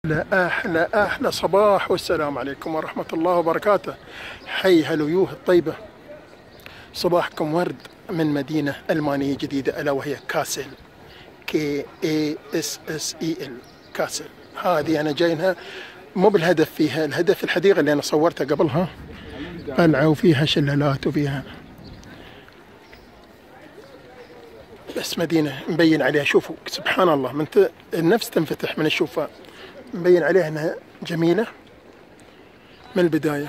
أحلى صباح، والسلام عليكم ورحمة الله وبركاته. حي هالويوه الطيبة، صباحكم ورد من مدينة ألمانية جديدة ألا وهي كاسل، KASSEL كاسل. هذه أنا جاينها مو بالهدف فيها، الهدف الحديقة اللي أنا صورتها قبلها، قلعة وفيها شلالات وفيها بس مدينة مبين عليها. شوفوا سبحان الله، من النفس تنفتح من الشوفاء، مبين عليها أنها جميلة من البداية.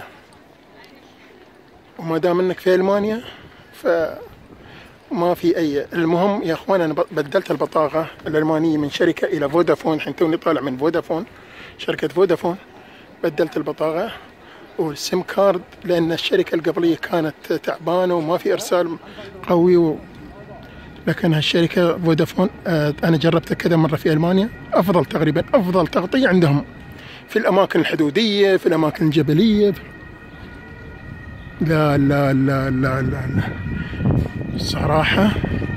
وما دام أنك في ألمانيا فما في أي. المهم يا أخوان، أنا بدلت البطاقة الألمانية من شركة إلى فودافون، حين توني طالع من فودافون، شركة فودافون. بدلت البطاقة والسيم كارد لأن الشركة القبلية كانت تعبانة وما في إرسال قوي لكن هالشركة فودافون أنا جربتها كذا مرة في ألمانيا، أفضل تقريبا، أفضل تغطية عندهم في الأماكن الحدودية، في الأماكن الجبلية. لا لا لا لا لا, لا. الصراحة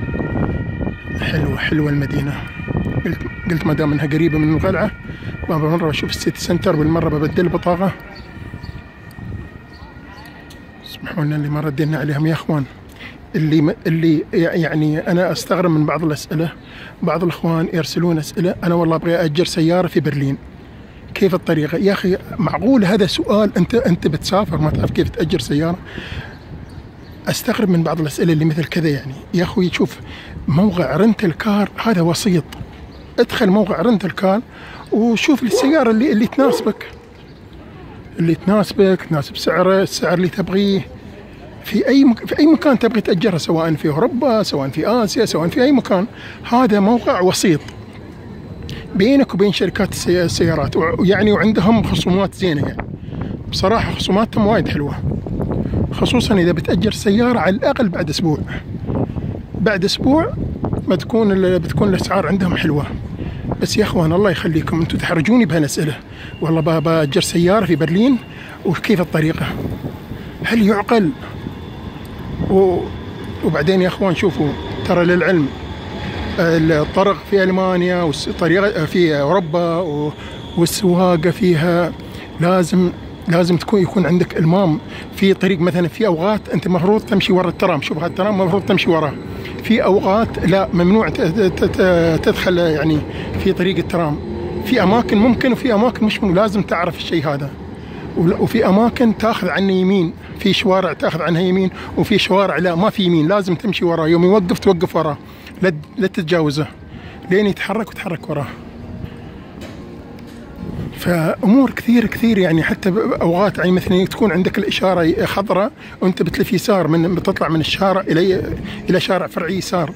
حلوة المدينة. قلت ما دام انها قريبة من القلعة، مرة بشوف السيتي سنتر، بالمرة ببدل البطاقة. اسمحوا لنا اللي ما ردينا عليهم يا اخوان. اللي يعني انا استغرب من بعض الاسئلة، بعض الاخوان يرسلون اسئلة: انا والله ابغى اجر سيارة في برلين، كيف الطريقة؟ يا اخي معقول هذا سؤال؟ انت بتسافر ما تعرف كيف تأجر سيارة؟ استغرب من بعض الاسئلة اللي مثل كذا. يعني يا اخوي شوف، موقع رنت الكار هذا وسيط، ادخل موقع رنت الكار وشوف السيارة اللي تناسبك، تناسب السعر اللي تبغيه في اي مكان تبغي تأجرها، سواء في اوروبا، سواء في اسيا، سواء في اي مكان. هذا موقع وسيط بينك وبين شركات السيارات، يعني وعندهم خصومات زينة. يعني بصراحة خصوماتهم وايد حلوة، خصوصا إذا بتأجر سيارة على الأقل بعد أسبوع بتكون الأسعار عندهم حلوة. بس يا أخوان الله يخليكم، أنتم تحرجوني بهالأسئلة. والله بأجر سيارة في برلين وكيف الطريقة؟ هل يعقل؟ وبعدين يا أخوان شوفوا، ترى للعلم الطرق في ألمانيا والطريقة في أوروبا والسواقة فيها لازم يكون عندك إلمام في طريق. مثلا في أوقات أنت مفروض تمشي ورا الترام، شوف هذا الترام مفروض تمشي وراه. في أوقات لا، ممنوع تدخل يعني في طريق الترام. في أماكن ممكن وفي أماكن مش ممكن، لازم تعرف الشيء هذا. وفي أماكن تأخذ عنه يمين، في شوارع تأخذ عنها يمين، وفي شوارع لا ما في يمين، لازم تمشي وراه. يوم يوقف توقف وراه، لا تتجاوزه لين يتحرك وتحرك وراه. فأمور كثير يعني. حتى أوقات يعني مثلا تكون عندك الإشارة خضراء وأنت بتلف يسار، بتطلع من الشارع إلى شارع فرعي يسار،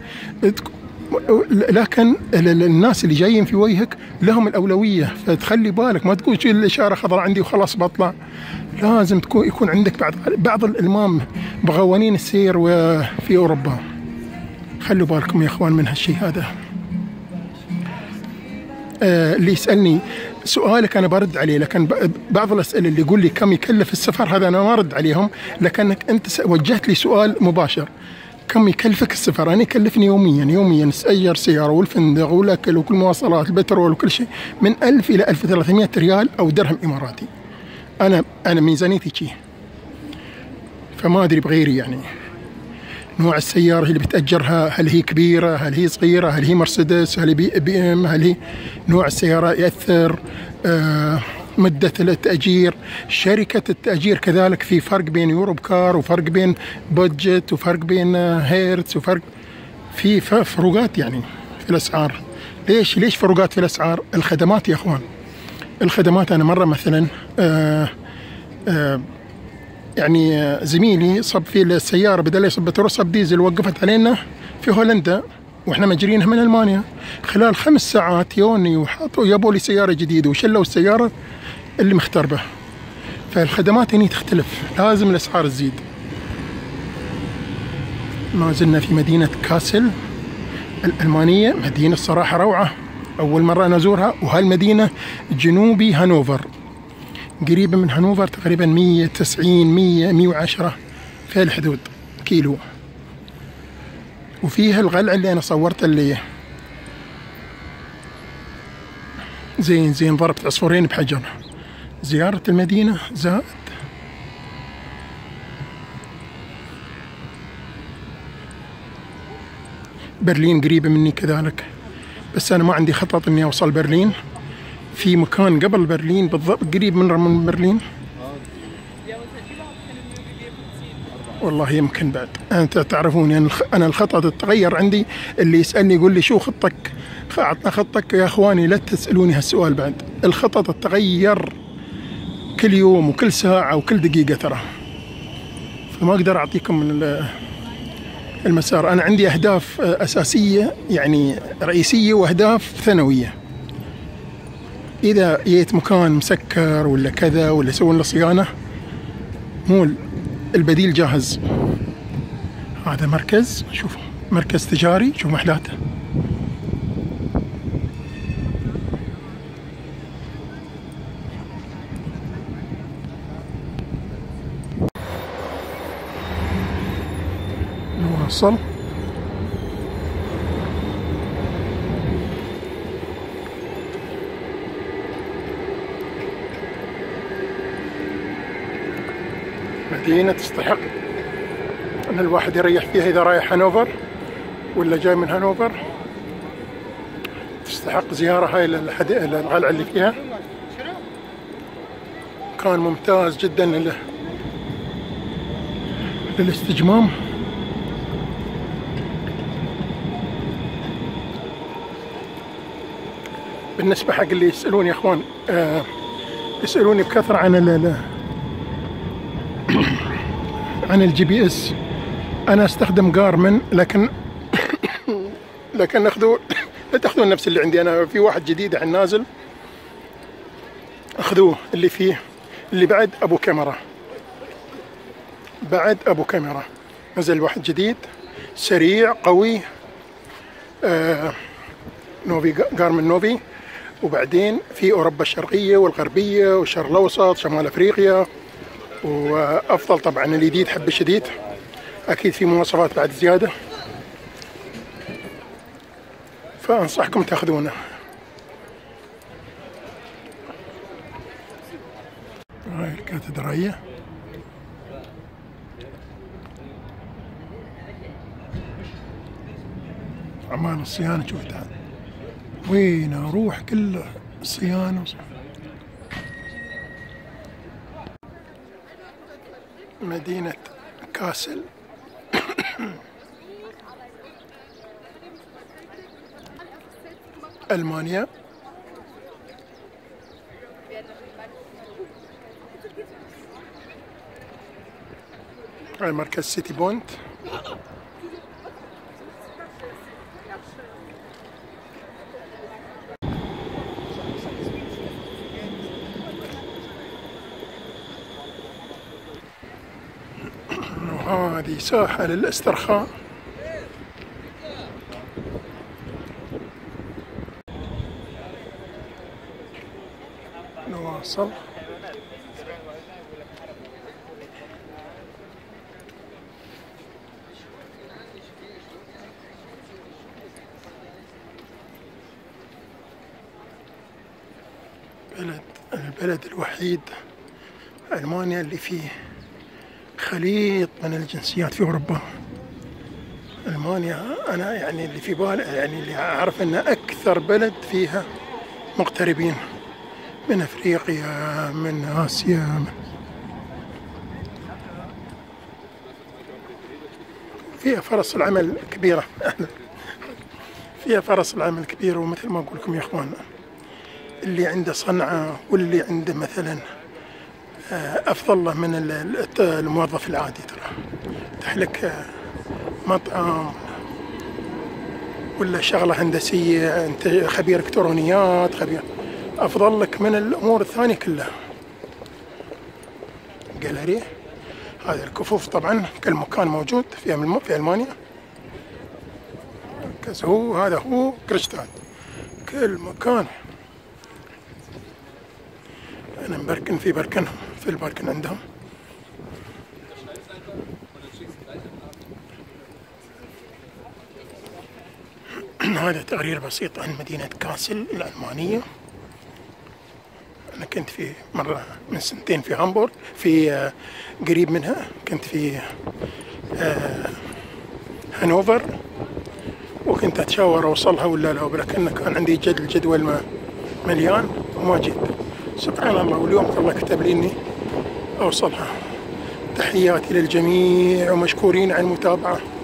لكن الناس اللي جايين في وجهك لهم الأولوية، فتخلي بالك ما تقول الإشارة خضراء عندي وخلاص بطلع. لازم يكون عندك بعض الإلمام بقوانين السير وفي أوروبا. خلوا بالكم يا إخوان من هالشيء هذا. اللي يسألني سؤالك أنا برد عليه، لكن بعض الأسئلة اللي يقول لي كم يكلف السفر، هذا أنا ما أرد عليهم، لكنك أنت وجهت لي سؤال مباشر: كم يكلفك السفر؟ أنا يكلفني يوميا أجر سيارة والفندق والأكل وكل مواصلات البترول وكل شيء من 1000 إلى 1300 ريال أو درهم إماراتي. أنا ميزانيتي شي، فما أدري بغيري. يعني نوع السيارة اللي بتأجرها، هل هي كبيرة، هل هي صغيرة، هل هي مرسيدس، هل هي بي ام، هل هي نوع السيارة يأثر، مدة التأجير، شركة التأجير كذلك. في فرق بين يوروب كار وفرق بين بودجت وفرق بين هيرتز وفرق في فروقات يعني في الأسعار. ليش فروقات في الأسعار؟ الخدمات يا أخوان، الخدمات. أنا مرة مثلا يعني زميلي صب في السيارة، بدل يصب بترول صب ديزل، وقفت علينا في هولندا واحنا مجرينها من ألمانيا. خلال 5 ساعات يوني وحطوا يبوا لي سيارة جديدة وشلوا السيارة اللي مختربة. فالخدمات هني تختلف، لازم الأسعار تزيد. ما زلنا في مدينة كاسل الألمانية، مدينة الصراحة روعة، أول مرة أنا أزورها. وهالمدينة جنوبي هانوفر، قريبة من هانوفر تقريبا 190 110 في الحدود كيلو. وفيها القلعة اللي أنا صورت اللي زين زين، ضربت عصفورين بحجر. زيارة المدينة زائد برلين قريبة مني كذلك، بس أنا ما عندي خطط إني أوصل برلين. في مكان قبل برلين بالضبط قريب من برلين، والله يمكن بعد. أنت تعرفون أنا الخطط تتغير عندي. اللي يسألني يقول لي شو خطك، عطنا خطك. يا إخواني لا تسألوني هالسؤال بعد. الخطط تتغير كل يوم وكل ساعة وكل دقيقة ترى، فما أقدر أعطيكم من المسار. أنا عندي أهداف أساسية يعني رئيسية وأهداف ثانوية. إذا جيت مكان مسكر ولا كذا ولا يسوون له صيانة، مو البديل جاهز. هذا مركز، شوفوا مركز تجاري، شوفوا محلاته. نوصل مدينة تستحق أن الواحد يريح فيها إذا رايح هانوفر ولا جاي من هانوفر. تستحق زيارة هاي القلعة اللي فيها. كان ممتاز جدا للاستجمام. بالنسبة حق اللي يسألون يا إخوان، يسألوني بكثرة عن الجي بي اس. أنا أستخدم جارمن، لكن لا تاخذون نفس اللي عندي أنا. في واحد جديد عن نازل، أخذوه اللي فيه اللي بعد أبو كاميرا. بعد أبو كاميرا نزل واحد جديد سريع قوي، نوفي، جارمن نوفي. وبعدين في أوروبا الشرقية والغربية والشرق الأوسط، شمال أفريقيا. وأفضل طبعا الجديد حب الشديد، أكيد في مواصفات بعد زيادة، فأنصحكم تاخذونه. هاي الكاتدرائية. أعمال الصيانة، شوف تعال وين أروح كله صيانة. مدينة كاسل. ألمانيا. هاي مركز سيتي بونت. وهذه ساحة للاسترخاء. نواصل. البلد الوحيد ألمانيا اللي فيه خليط من الجنسيات في أوروبا. ألمانيا أنا يعني اللي في بالي، يعني اللي أعرف أن أكثر بلد فيها مغتربين من أفريقيا، من آسيا. فيها فرص العمل كبيرة. فيها فرص العمل كبيرة. ومثل ما أقول لكم يا إخوان، اللي عنده صنعة واللي عنده مثلا أفضل له من الموظف العادي. ترى تحلك مطعم ولا شغلة هندسية، أنت خبير إلكترونيات، خبير، أفضل لك من الأمور الثانية كلها. جاليري. هذه الكفوف طبعا كل مكان موجود في ألمانيا. هذا هو كريشتال كل مكان. أنا مبركن في بركنهم، في البركن عندهم. هذا تقرير بسيط عن مدينة كاسل الألمانية. كنت في مرة من سنتين في هامبورغ، في قريب منها كنت في هانوفر، وكنت أتشاور أوصلها ولا لا، ولكن كان عندي الجدول مليان وما جيت. سبحان الله، واليوم الله كتب لي إني أوصلها. تحياتي للجميع ومشكورين على المتابعة.